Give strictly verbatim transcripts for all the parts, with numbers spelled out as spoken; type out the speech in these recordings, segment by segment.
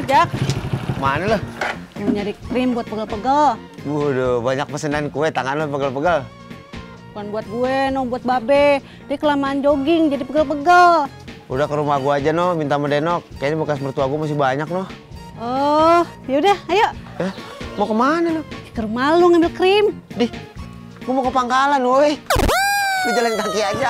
Jak. Mana lo? Mau nyari krim buat pegel-pegel. Waduh, banyak pesanan kue, tangan lo pegel-pegel. Bukan buat gue, no, buat Babe. Dia kelamaan jogging, jadi pegel-pegel. Udah ke rumah gua aja, no, minta sama Denok. Kayaknya bekas mertua gua masih banyak, no. Oh, yaudah, ayo. Eh, mau kemana lo? Ke rumah lu ngambil krim. Di, gua mau ke Pangkalan, woi. Lu jalan kaki aja.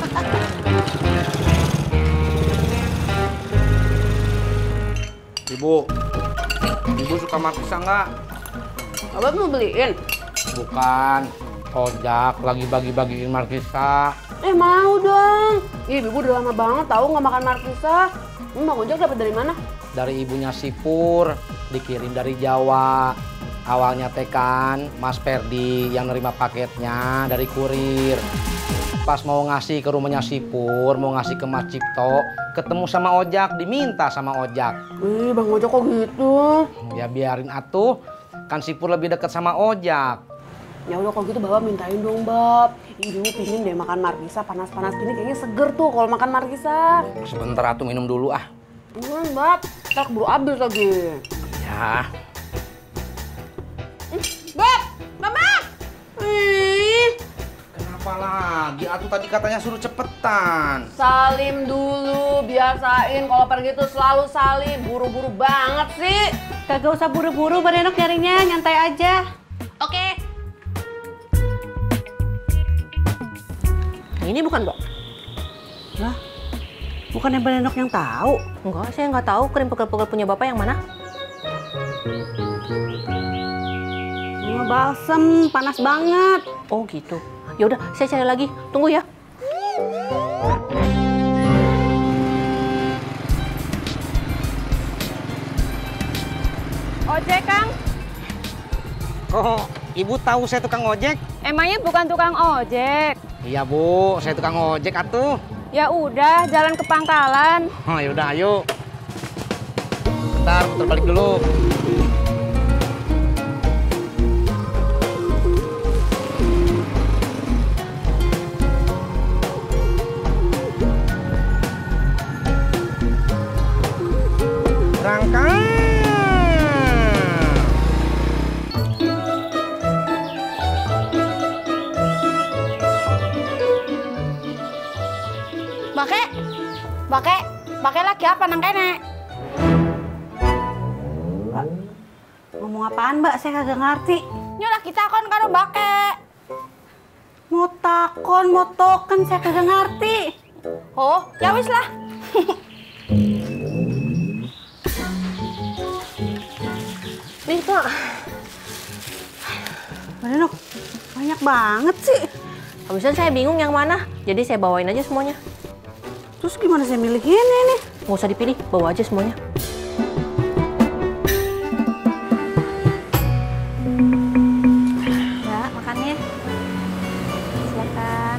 Ibu, ibu suka markisa nggak? Abang mau beliin? Bukan, ojak lagi bagi-bagiin markisa. Eh mau dong. Ih, ibu udah lama banget tahu nggak makan markisa. Hmm, Bang Ojak dapat dari mana? Dari ibunya Sipur, dikirim dari Jawa. Awalnya tekan Mas Perdi yang nerima paketnya dari kurir. Pas mau ngasih ke rumahnya Sipur, mau ngasih ke Mas Cipto, ketemu sama Ojak, diminta sama Ojak. Ih, Bang Ojak kok gitu? Ya biarin atuh, kan Sipur lebih dekat sama Ojak. Ya udah kalau gitu Bapak mintain dong, Bab. Ibu pingin deh makan markisa panas-panas gini, kayaknya seger tuh kalau makan markisa. Sebentar atuh minum dulu ah. Hmm, Bab, ntar keburu habis lagi. Ya. Bab, Mama! Ih, Kenapa lagi? Atuh tadi katanya suruh cepetan. salim dulu, biasain kalau pergi tuh selalu salim. Buru-buru banget sih. Kagak usah buru-buru, Barenok nyarinya, nyantai aja. Oke. Ini bukan, Mbak? Lah, bukannya Barenok yang tahu? Enggak, saya nggak tahu krim pegel-pegel punya Bapak yang mana. Bunga balsem, panas banget. Oh gitu. Ya udah, saya cari lagi. Tunggu ya. Ojek, Kang. Kok ibu tahu saya tukang ojek? Emangnya bukan tukang ojek? Iya bu, saya tukang ojek atuh. Ya udah, jalan ke Pangkalan. Oh, yaudah ayo. Bentar, putar balik dulu. Berangkat. Bake, bake, bake lagi apa nang kene? Mbak, ngomong apaan, Mbak? Saya kagak ngerti. Nyolah kita kon karo bake. Mau takon, mau token, saya kagak ngerti. Oh, ya wis lah. Nih, Pak. Barenok, banyak banget sih. Habisnya saya bingung yang mana. Jadi saya bawain aja semuanya. Terus gimana saya milih ini nih? Nggak usah dipilih, bawa aja semuanya. Ya, makannya. Silakan.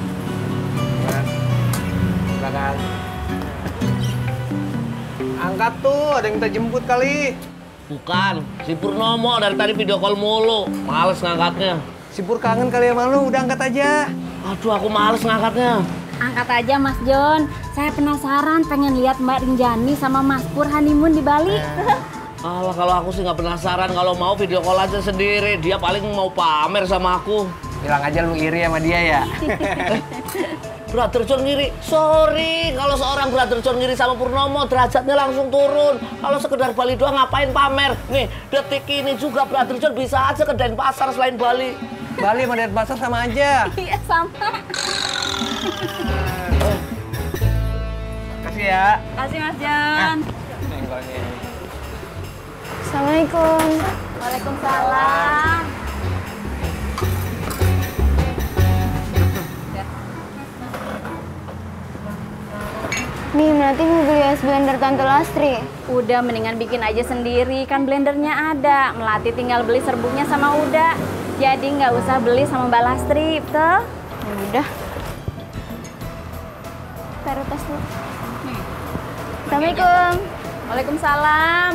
Silakan. Angkat tuh, ada yang minta jemput kali. Bukan, si Purnomo dari tadi video call mulu. Males ngangkatnya. Si Pur kangen kali sama lu, udah angkat aja. Aduh, aku males ngangkatnya. Angkat aja, Mas John. Saya penasaran pengen lihat Mbak Rinjani sama Mas Pur honeymoon di Bali. Alah, kalau aku sih nggak penasaran. Kalau mau video call aja sendiri. Dia paling mau pamer sama aku. Bilang aja lu iri sama dia ya. Brother John ngiri. Sorry, kalau seorang Brother John ngiri sama Purnomo, derajatnya langsung turun. Kalau sekedar Bali doang ngapain pamer? Nih, detik ini juga Brother John bisa aja ke Denpasar selain Bali. Bali sama Denpasar sama aja. Iya, sama. Kasih ya. Kasih, Mas John. Senggolnya. Assalamualaikum. Waalaikumsalam. Nih, nanti mau beli es blender Tante Lastri. Udah, mendingan bikin aja sendiri. Kan blendernya ada. Melati tinggal beli serbuknya sama Uda. Jadi nggak usah beli sama Mbak Lastri, betul? Ya udah. Taruh tas dulu. Assalamualaikum. Waalaikumsalam.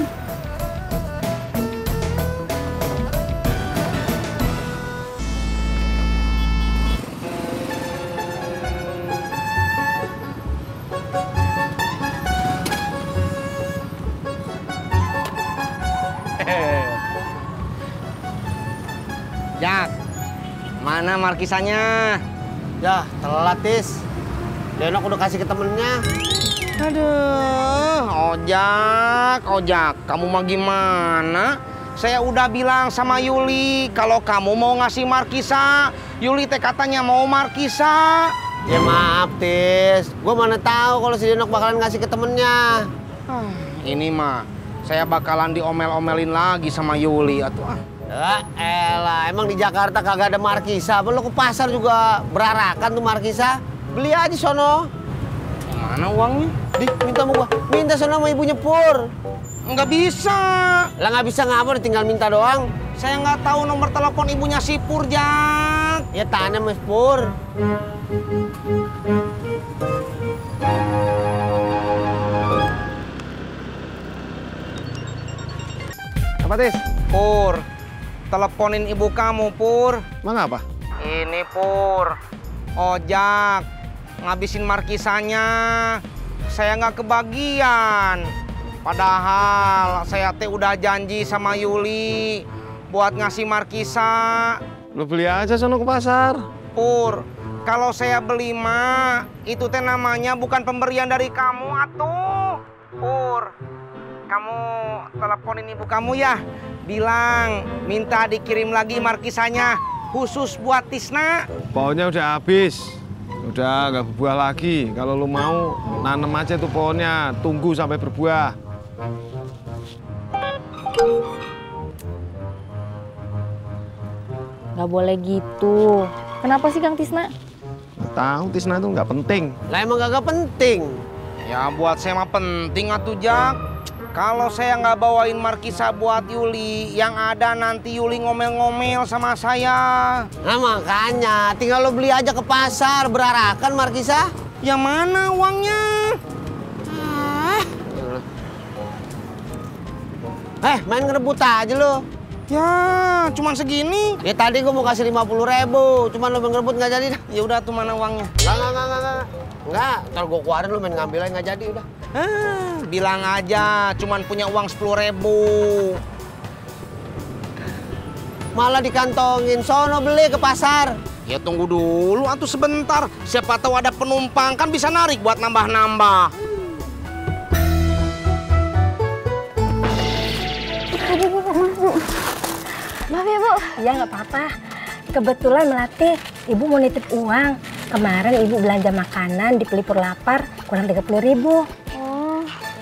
Jak, mana markisanya? Ya, telat, Tis. Denok udah kasih ke temennya. Aduh, Ojak, Ojak, kamu mah gimana? Saya udah bilang sama Yuli, kalau kamu mau ngasih markisa, Yuli teh katanya mau markisa. Ya maaf, Tis. Gue mana tahu kalau si Denok bakalan ngasih ke temennya. Ini mah, saya bakalan diomel-omelin lagi sama Yuli. Atuh, ah. Ya elah, emang di Jakarta kagak ada markisa. Apa lo ke pasar juga berarakan tuh markisa? Beli aja sono. Mana uangnya? Di, minta sama gua. Minta sono sama ibunya Pur. Nggak bisa. Lah nggak bisa ngapa, tinggal minta doang. Saya nggak tahu nomor telepon ibunya si Pur, Jak. Ya tanya Mas Pur. Apa, Tis? Pur, teleponin ibu kamu, Pur. Emang apa? Ini, Pur. Ojak, ngabisin markisanya. Saya nggak kebagian. Padahal saya teh udah janji sama Yuli buat ngasih markisa. Lu beli aja sono ke pasar. Pur, kalau saya beli mah, itu teh namanya bukan pemberian dari kamu, atuh. Pur, kamu teleponin ibu kamu ya. Bilang minta dikirim lagi markisanya khusus buat Tisna. Pohonnya udah habis. Udah nggak berbuah lagi. Kalau lu mau nanem aja tuh pohonnya, tunggu sampai berbuah. Nggak boleh gitu. Kenapa sih Kang Tisna? Nggak tahu, Tisna itu nggak penting. Lah emang kagak penting. Ya buat saya mah penting atuh, Jak. Kalau saya nggak bawain markisa buat Yuli, yang ada nanti Yuli ngomel-ngomel sama saya. Nah makanya, tinggal lo beli aja ke pasar, berarakan markisa. Yang mana uangnya? Ah. Eh, main ngerebut aja lo. Ya, cuman segini. Ya tadi gua mau kasih lima puluh ribu, cuman lo main ngerebut nggak jadi. Ya udah tuh, mana uangnya? Nggak, nggak, nggak, nggak. Nggak, ntar gua keluarin lo main ngambil aja nggak jadi udah. Ah, bilang aja, cuman punya uang sepuluh ribu. Malah dikantongin, sono beli ke pasar. Ya tunggu dulu, atuh sebentar. Siapa tahu ada penumpang, kan bisa narik buat nambah-nambah. Tadi Bu masuk. Maaf ya Bu. Iya nggak apa-apa. Kebetulan Melati, Ibu mau nitip uang. Kemarin Ibu belanja makanan di Pelipur Lapar kurang tiga puluh ribu. Oh.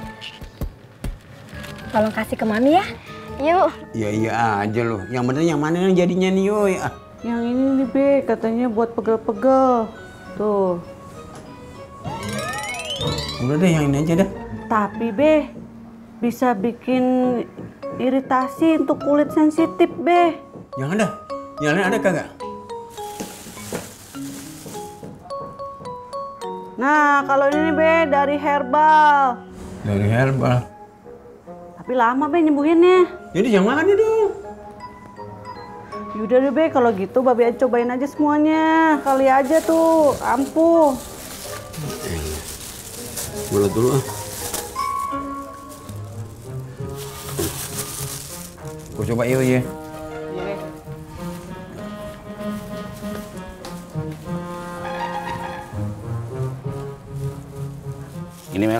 Tolong kasih ke Mami ya. Iya Bu. Iya iya aja loh. Yang bener yang mana yang jadinya nih Yoy? Ah. Yang ini nih Be, katanya buat pegel-pegel. Tuh. Udah deh yang ini aja dah. Tapi Be, bisa bikin iritasi untuk kulit sensitif Be. Yang ada? Yang lain ada kagak? Nah, kalau ini nih Be, dari herbal. Dari herbal. Tapi lama Be nyembuhinnya. Jadi yang mana dong? Yaudah deh Be, kalau gitu Babe aja cobain aja semuanya. Kali aja tuh, ampuh. Mulut dulu ah. Gua coba Yoy ya. Ini Mel,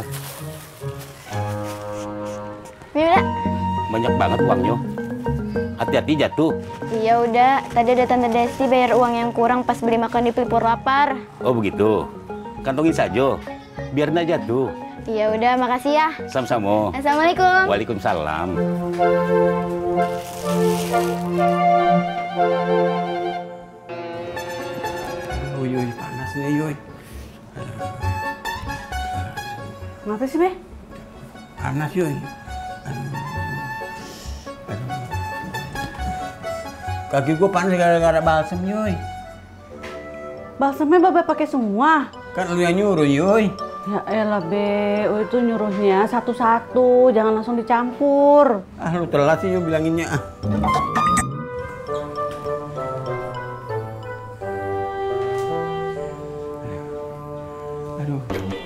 Mila. banyak banget uangnya. Hati-hati jatuh. Iya udah, tadi ada Tante Desi bayar uang yang kurang pas beli makan di Pelipur Lapar. Oh begitu. Kantongin saja, biarin aja tuh. Iya udah, makasih ya. Sama-sama. Assalamualaikum. Waalaikumsalam. Oh Yoy, panas nih Yoy. Kenapa sih Be? Panas Yoy. Kaki gua panas gara-gara balsam Yoy. Balsamnya Babe pakai semua. Kan lu yang nyuruh Yoy. Ya elah Be, oh, itu nyuruhnya satu-satu, jangan langsung dicampur. Ah lu telat sih Yoy bilanginnya ah. Aduh.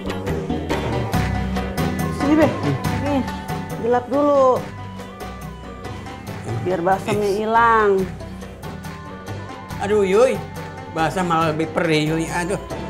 Sini Be, nih, dilap dulu. Biar balsamnya hilang. Aduh, Yuy. Bahasa malah lebih perih, Yuy. Aduh.